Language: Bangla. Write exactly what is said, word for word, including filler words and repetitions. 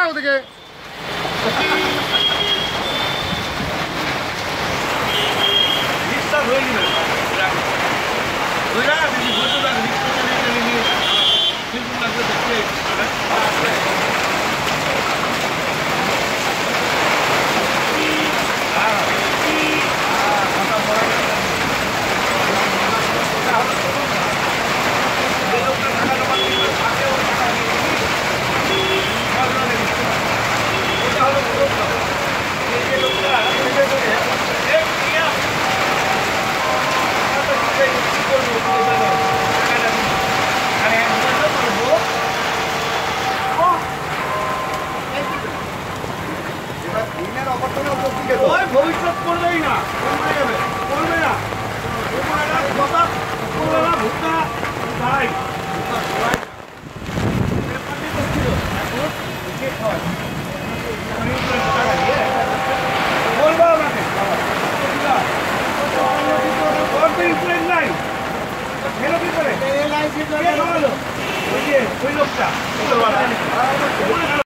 ওদিকে হয়ে গেল ভবিষ্যৎ করবেই না করবে যাবে করবে না কথা করবে না ভুক্তা ভাই বলবো আমাকে নাই ফেরো কি করে ওই যে ওই লোকটা